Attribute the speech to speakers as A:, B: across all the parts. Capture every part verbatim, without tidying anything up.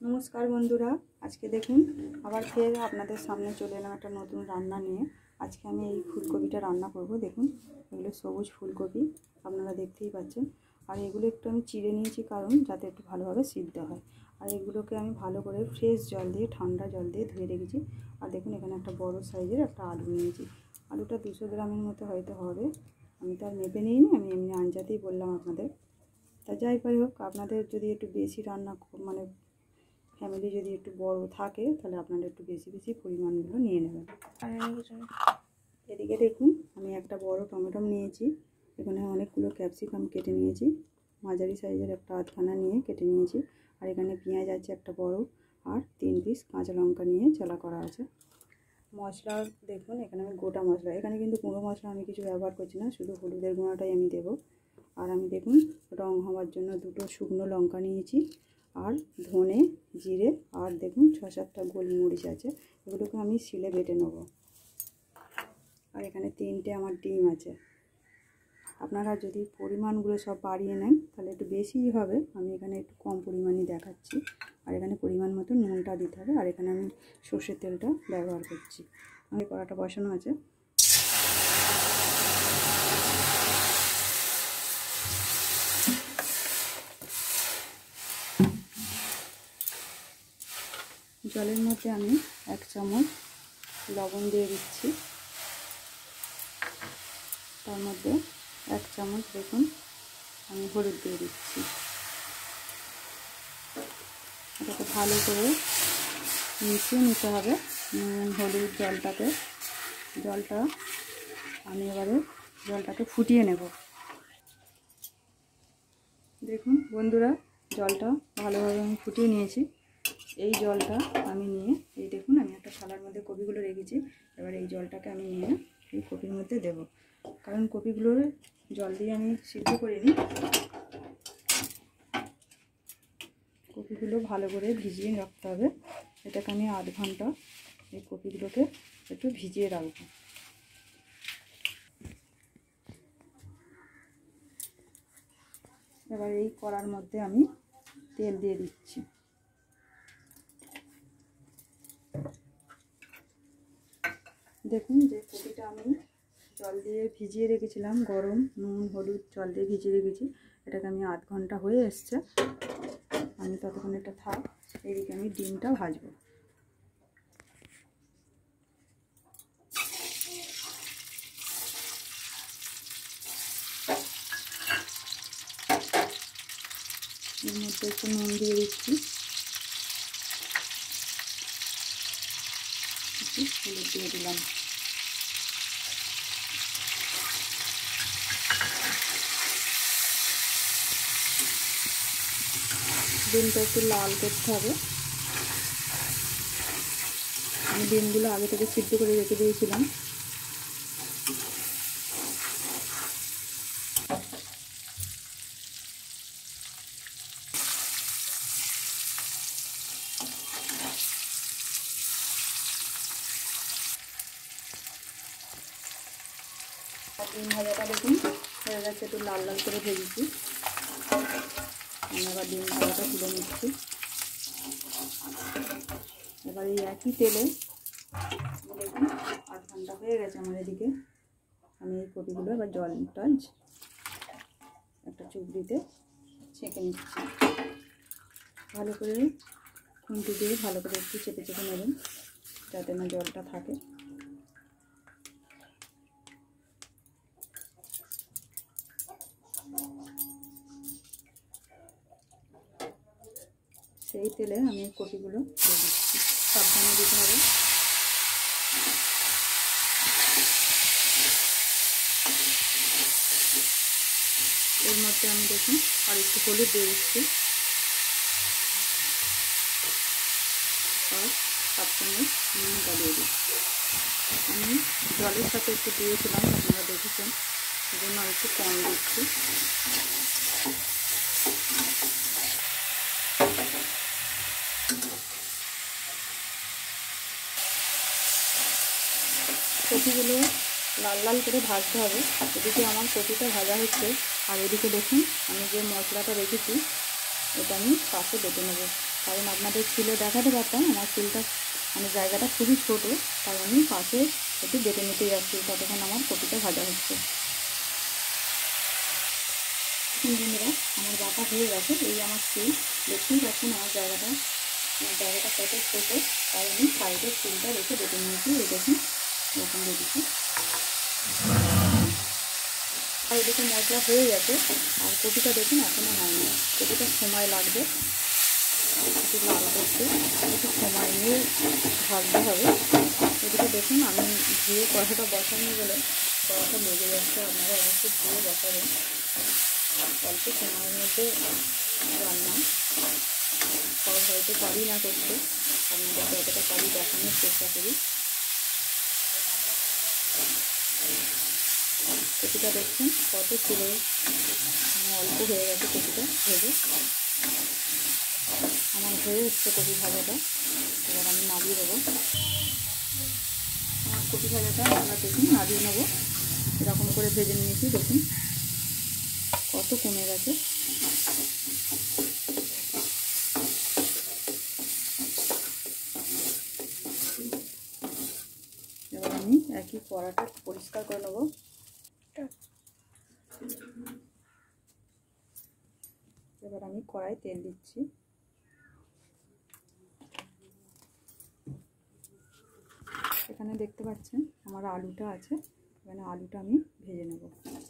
A: नमस्कार बंधुरा आज के देखुन आबार फिर आपनादेर सामने चले एलाम एक नतून रान्ना निये। आज के आमी फुलकपिटा रान्ना करब। देखुन एगुलो सबुज फुलकपि आपनारा देखतेई पाच्छेन और एगुलो एकटु आमी चिड़े नियेछि कारण जाते एकटु भालोभाबे सिद्ध हय। और एगुलोके आमी भालो करे फ्रेश जल दिए ठंडा जल दिए धुए रेखेछि। और देखुन एखाने एकटा बड़ो साइजेर एकटा आलू नियेछि। आलूटा दुशो ग्रामेर मतो हयतो हबे, आमी तो आर मेपे निइनि, आमी एमनि आंजातेई बोललाम आपनादेर। ता যাই পাই হোক আপনাদের যদি একটু বেশি রান্না মানে ফ্যামিলি যদি একটু বড় থাকে তাহলে আপনারা একটু বেশি বেশি পরিমাণগুলো নিয়ে নেবেন। এদিকে দেখুন আমি একটা বড় টমেটো নিয়েছি, এখানে অনেকগুলো ক্যাপসিকাম কেটে নিয়েছি, মাঝারি সাইজের একটা আধখানা নিয়ে কেটে নিয়েছি। আর এখানে পেঁয়াজ আছে একটা বড়, আর তিন পিস কাঁচা লঙ্কা নিয়ে চালা করা আছে। মশলা দেখুন এখানে আমি গোটা মশলা, এখানে কিন্তু গুঁড়ো মশলা আমি কিছু ব্যবহার করছি না, শুধু হলুদের গুঁড়োটাই আমি দেবো। আর আমি দেখুন রং হওয়ার জন্য দুটো শুকনো লঙ্কা নিয়েছি, আর ধনে জিরে, আর দেখুন ছ সাতটা গোলমরিচ আছে, এগুলোকে আমি শিলে বেটে নেব। আর এখানে তিনটে আমার ডিম আছে। আপনারা যদি পরিমাণগুলো সব বাড়িয়ে নেন তাহলে একটু বেশিই হবে, আমি এখানে একটু কম পরিমাণই দেখাচ্ছি। আর এখানে পরিমাণ মতো নুনটা দিতে হবে। আর এখানে আমি সর্ষের তেলটা ব্যবহার করছি। আমার কড়াটা বসানো আছে। জলের মধ্যে আমি এক চামচ লবণ দিয়ে দিচ্ছি, তার মধ্যে এক চামচ দেখুন আমি হলুদ দিয়ে দিচ্ছি। এটাকে ভালো করে মিশিয়ে নিতে হবে নুন হলুদ জলটাকে। জলটা আমি এবারে জলটাকে ফুটিয়ে নেব। দেখুন বন্ধুরা জলটা ভালোভাবে আমি ফুটিয়ে নিয়েছি। এই জলটা আমি নিয়ে এই দেখুন আমি একটা থালার মধ্যে কপিগুলো রেখেছি, এবার এই জলটাকে আমি নিয়ে এই কপির মধ্যে দেব। কারণ কপিগুলোর জল দিয়ে আমি সিদ্ধ করিনি, কপিগুলো ভালো করে ভিজিয়ে রাখতে হবে। এটাকে আমি আধ ঘন্টা এই কপিগুলোকে একটু ভিজিয়ে রাখব। এবার এই কড়ার মধ্যে আমি তেল দিয়ে দিচ্ছি। দেখুন যে কপিটা আমি জল দিয়ে ভিজিয়ে রেখেছিলাম, গরম নুন হলুদ জল দিয়ে ভিজিয়ে রেখেছি, এটাকে আমি আধ ঘন্টা হয়ে এসছে। আমি ততক্ষণ এটা থাক, এদিকে আমি ডিমটা ভাজবো। এর মধ্যে একটু নুন দিয়ে দিচ্ছি, হলুদ দিয়ে দিলাম। ডিমটা একটু লাল করতে হবে। আমি ডিমগুলো আগে থেকে সিদ্ধ করে রেখে দিয়েছিলাম। ডিম ভাজাটা দেখুন হয়ে গেছে, একটু লাল লাল করে ভেজেছি। আমি এবার ডিম ভাজাটা তুলে নিচ্ছি। এবার এই একই তেলে দেখুন আধ ঘন্টা হয়ে গেছে আমার এদিকে। আমি এই কপিগুলো এবার জলটা একটা চুবড়িতে ছেঁকে নিচ্ছি। ভালো করে খুন্তি দিয়ে ভালো করে একটু চেপে চেপে নেবেন যাতে না জলটা থাকে। সেই তেলে আমি কপিগুলো দিয়ে দিচ্ছি, সাবধানে দিতে হবে। এর মধ্যে আমি দেখুন আর একটু হলুদ দিয়ে দিচ্ছি, আর সাত চামচ নুনটা দিয়ে দিচ্ছি। আমি জলের সাথে একটু দিয়েছিলাম, আপনারা দেখেছেন, সেই জন্য আর একটু কম দিচ্ছি। কপিগুলো লাল লাল করে ভাজতে হবে। এদিকে আমার কপিটা ভাজা হচ্ছে, আর এদিকে দেখুন আমি যে মশলাটা রেখেছি এটা আমি পাশে বেটে নেব। কারণ আপনাদের ছিলে দেখাতে পারতাম, আমার চুলটা মানে জায়গাটা খুবই ছোটো, তাই আমি পাশে একটু বেটে নিতে যাচ্ছি ততক্ষণ আমার কপিটা ভাজা হচ্ছে। বন্ধুরা আমার বাটা হয়ে গেছে। এই আমার চুল দেখতেই পাচ্ছেন আমার জায়গাটা আমার জায়গাটা কত ছোটো, তাই আমি সাইডে চুলটা রেখে বেটে নিয়েছি। এই দেখুন এরকম বেটেছি। আর এদিকে মশলা হয়ে গেছে, আর কপিটা দেখুন এখনও হয়নি, কপিটা সময় লাগবে একটু লাল করতে, একটু সময় নিয়ে ভাজতে হবে। এদিকে দেখুন আমি ধুয়ে কড়াটা বসানো বলে কড়াটা লেগে যাচ্ছে, আপনারা অবশ্যই ধুয়ে বসাবেন। অল্প সময়ের মধ্যে রান্না, সব হয়তো পারি না করতে, আপনাদের যতটা পারি দেখানোর চেষ্টা করি। কপিটা দেখছেন কত ছিল, অল্প হয়ে গেছে কপিটা ভেজে, আমার হয়ে এসছে কপি ভাজাটা। এবার আমি নামিয়ে দেবো আমার কপি ভাজাটা। আমরা দেখুন নামিয়ে নেবো, এরকম করে ভেজে নিয়েছি। দেখুন কত কমে গেছে। এবার আমি একই কড়াটা পরিষ্কার করে নেবো। এবার আমি কড়াই তেল দিচ্ছি। এখানে দেখতে পাচ্ছেন আমার আলুটা আছে, এখানে আলুটা আমি ভেজে নেব।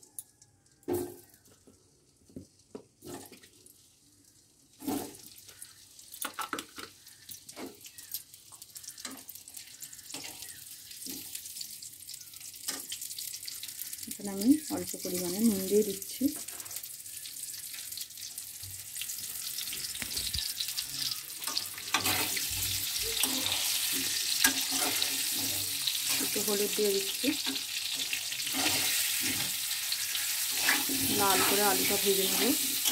A: এখানে আমি অল্প পরিমাণে নুন দিয়ে দিচ্ছি। একটু হলুদ দিয়ে দিচ্ছি। লাল করে আলুটা ভেজে নেব।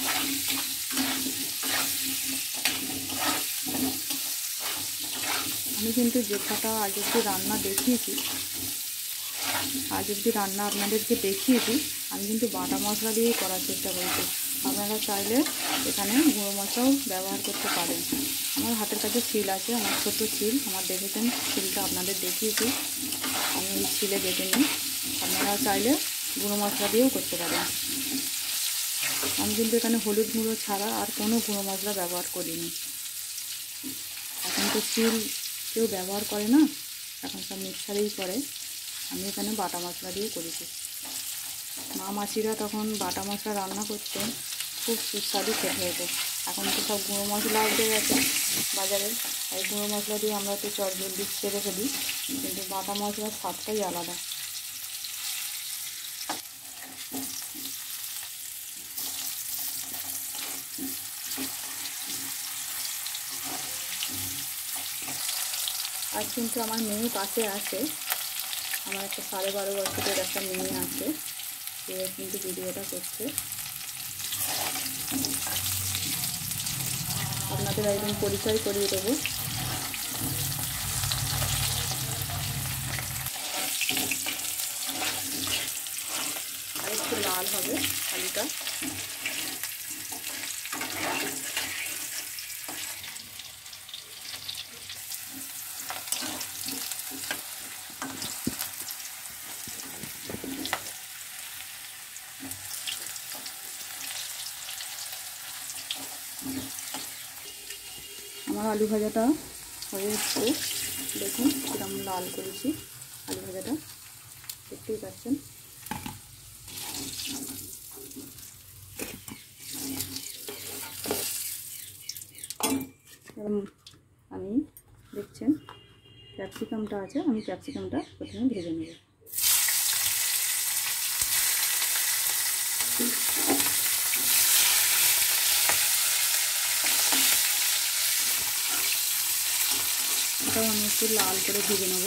A: আমি কিন্তু যে কটা আজ অব্দি রান্না দেখিয়েছি আজ অব্দি রান্না আপনাদেরকে দেখিয়েছি আমি কিন্তু বাটা মশলা দিয়েই করার চেষ্টা করেছি। আপনারা চাইলে এখানে গুঁড়ো মশলাও ব্যবহার করতে পারেন। আমার হাতের কাছে শিল আছে, আমার ছোট শিল, আমার দেখেছেন শিলটা আপনাদের দেখিয়েছি, আমি এই শিলে বেটে নিই। আপনারা চাইলে গুঁড়ো মশলা দিয়েও করতে পারেন। আমি কিন্তু এখানে হলুদ গুঁড়ো ছাড়া আর কোনো গুঁড়ো মশলা ব্যবহার করিনি। এখন তো শিল কেউ ব্যবহার করে না, এখন সব মিক্সারেই করে। আমি এখানে বাটা মশলা দিয়ে করেছি। মা মাসিরা তখন বাটা মশলা রান্না করতেন, খুব সুস্বাদু খেতে হতো। এখন তো সব গুঁড়ো মশলা উঠে গেছে বাজারে, এই গুঁড়ো মশলা দিয়ে আমরা একটু চট জলদি ছেড়ে ফেলি, কিন্তু বাটা মশলার স্বাদটাই আলাদা। আজ কিন্তু আমার মেয়ে পাশে আছে, আমার একটা সাড়ে বারো বছরের একটা মেয়ে আছে, সে কিন্তু ভিডিওটা করছে। আপনাদের একদিন পরিচয় করিয়ে দেবো। আর একটু লাল হবে আলুটা। আমার আলু ভাজাটা হয়ে এসছে, দেখুন কিরকম লাল করেছি আলু ভাজাটা, দেখতেই পাচ্ছেন। আমি দেখছেন ক্যাপসিকামটা আছে, আমি ক্যাপসিকামটা প্রথমে ভেজে নেব। এটাও আমি একটু লাল করে ভেজে নেব।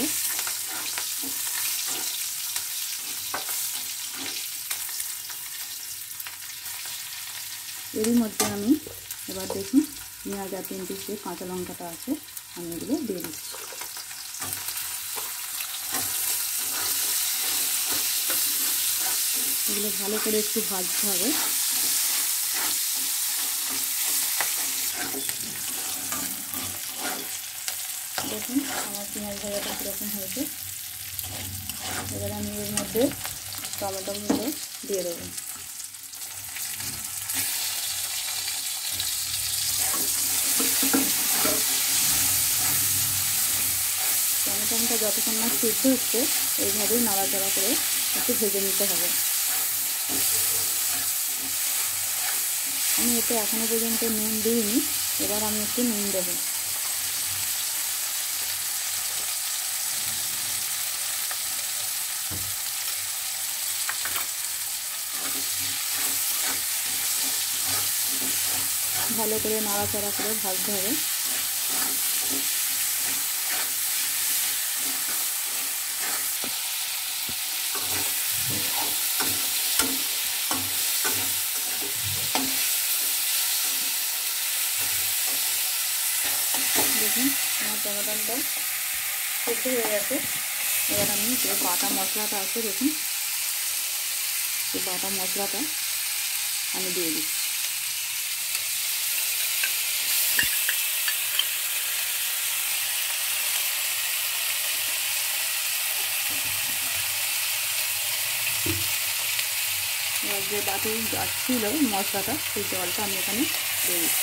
A: এরই মধ্যে আমি এবার দেখুন পেঁয়াজ আর তিন পিস যে কাঁচা লঙ্কাটা আছে আমি এগুলো দিয়ে দিচ্ছি। এগুলো ভালো করে একটু ভাজতে হবে। দেখুন আমার পেঁয়াজ ভাজাটা কীরকম হয়েছে। এবার আমি এর মধ্যে টমেটোগুলো দিয়ে দেবো। টমেটোটা যতক্ষণ না সিদ্ধ হচ্ছে এইভাবেই নাড়াচাড়া করে একটু ভেজে নিতে হবে। আমি এতে এখনও পর্যন্ত নুন দিইনি, এবার আমি একটু নুন দেবো। ভালো করে নাড়াচাড়া করে ভাজতে হবে। দেখুন আমার টমেটোটা সিদ্ধ হয়ে গেছে। এবার আমি যে বাটা মশলাটা আছে দেখুন, এই বাটা মশলাটা আমি দিয়ে দিচ্ছি। এবার যে বাটি ছিল মশলাটা সেই জলটা আমি এখানে দিয়ে দিচ্ছি।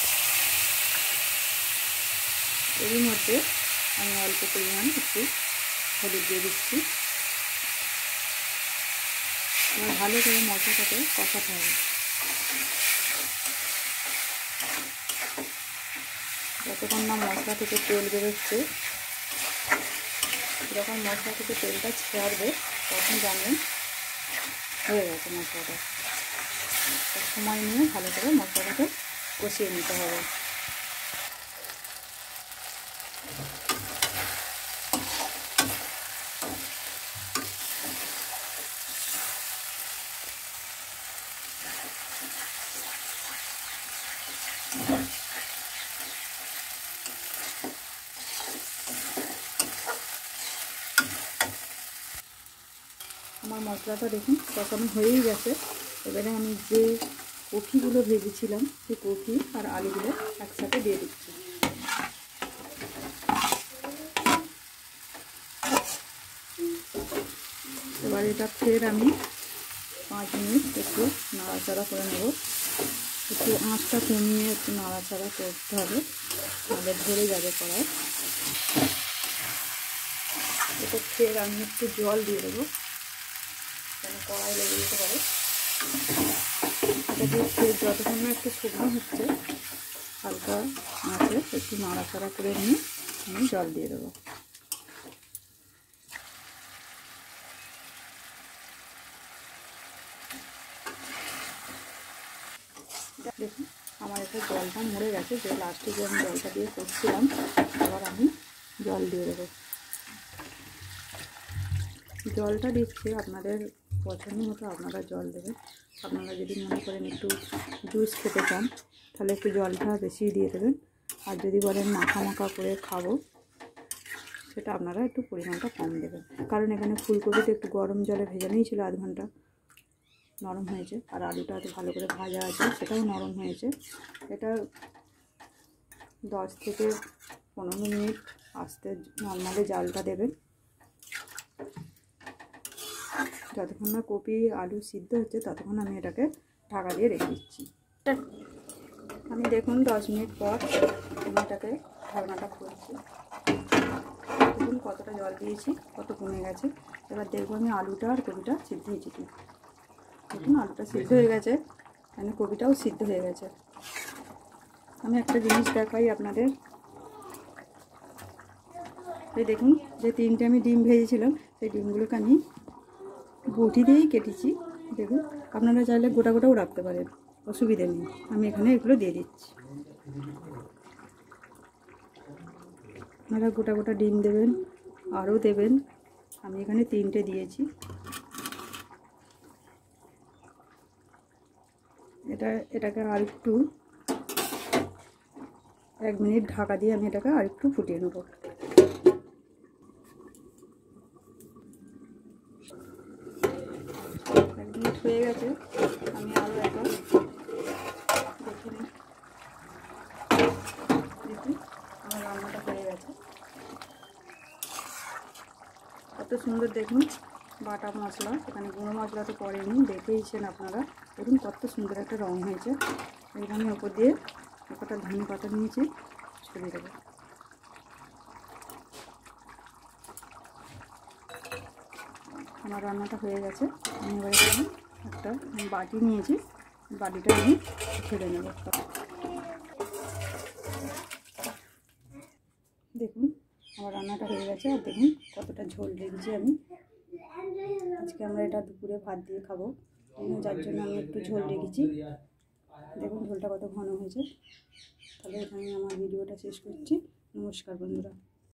A: এরই মধ্যে আমি অল্প পরিমাণ একটু হলুদ দিয়ে দিচ্ছি। এবার ভালো করে মশলাটাকে কষাতে হবে। যতক্ষণ না মশলা থেকে তেল বেরোচ্ছে, যখন মশলা থেকে তেলটা ছাড়বে তখন জানবেন হয়ে গেছে মশলাটা। সময় নিয়ে ভালো করে মশলাটাকে কষিয়ে নিতে হবে। আমার মশলাটা দেখুন কষানো হয়েই গেছে। এবারে আমি যে কপিগুলো ভেজেছিলাম সেই কপি আর আলুগুলো একসাথে দিয়ে দিচ্ছি। এবার এটা ফের আমি পাঁচ মিনিট একটু নাড়াচাড়া করে নেব। একটু আঁচটা কমিয়ে একটু নাড়াচাড়া করতে হবে, তাহলে ধরে যাবে কড়াই। এটা ফের আমি একটু জল দিয়ে দেবো, যেন কড়াই লেগে যেতে পারে। এটা দিয়ে ফের যতক্ষণ না একটু শুকনো হচ্ছে হালকা আঁচে একটু নাড়াচাড়া করে নিয়ে আমি জল দিয়ে দেবো। দেখুন আমার এটা জলটা মরে গেছে, যে লাস্টে যে আমি জলটা দিয়ে করছিলাম আবার আমি জল দিয়ে দেবো। জলটা দিচ্ছি আপনাদের পছন্দ মতো আপনারা জল দেবেন। আপনারা যদি মনে করেন একটু জুস খেতে চান তাহলে একটু জলটা বেশি দিয়ে দেবেন, আর যদি বলেন মাখা মাখা করে খাবো সেটা আপনারা একটু পরিমাণটা কম দেবেন। কারণ এখানে ফুলকপিতে একটু গরম জলে ভেজে নিয়েছিল, আধ ঘন্টা নরম হয়েছে, আর আলুটা তো ভালো করে ভাজা আছে সেটাও নরম হয়েছে। এটা দশ থেকে পনেরো মিনিট আস্তে নর্মালি জালটা দেবেন, যতক্ষণ না কপি আলু সিদ্ধ হচ্ছে ততক্ষণ আমি এটাকে ঢাকা দিয়ে রেখে দিচ্ছি। আমি দেখুন দশ মিনিট পর আমি এটাকে ঢাকনাটা খুলছি। দেখুন কতটা জল দিয়েছি, কত কমে গেছে। এবার দেখবো আমি আলুটা আর কপিটা সিদ্ধ হয়েছে কি। দেখুন আলুটা সিদ্ধ হয়ে গেছে, মানে কপিটাও সিদ্ধ হয়ে গেছে। আমি একটা জিনিস দেখাই আপনাদের। এই দেখুন যে তিনটে আমি ডিম ভেজেছিলাম সেই ডিমগুলোকে আমি বটি দিয়েই কেটেছি। দেখুন আপনারা চাইলে গোটা গোটাও রাখতে পারেন, অসুবিধা নেই। আমি এখানে এগুলো দিয়ে দিচ্ছি। আপনারা গোটা গোটা ডিম দেবেন, আরও দেবেন। আমি এখানে তিনটে দিয়েছি। এটা এটাকে আর একটু এক মিনিট ঢাকা দিয়ে আমি এটাকে আর একটু ফুটিয়ে নেব। এক মিনিট হয়ে গেছে, আমি আরও একবার দেখে নিই। দেখুন আমার রান্নাটা হয়ে গেছে। সুন্দর দেখুন বাটা মশলা, এখানে গুঁড়ো মশলা তো পড়েনি, দেখেইছেন আপনারা। দেখুন কত সুন্দর একটা রং হয়েছে। এবার আমি ওপর দিয়ে একটা ধনে পাতা নিয়েছি, ছড়িয়ে দেবো। আমার রান্নাটা হয়ে গেছে। আমি এবারে একটা বাটি নিয়েছি, বাটিটা আমি ঢেলে নেব। দেখুন আমার রান্নাটা হয়ে গেছে। আর দেখুন কতটা ঝোল রেখেছি আমি। আজকে আমরা এটা দুপুরে ভাত দিয়ে খাবো, যার জন্য আমি একটু ঝোল রেখেছি। দেখুন ঝোলটা কত ঘন হয়েছে। তাহলে এখানে আমার ভিডিওটা শেষ করছি। নমস্কার বন্ধুরা।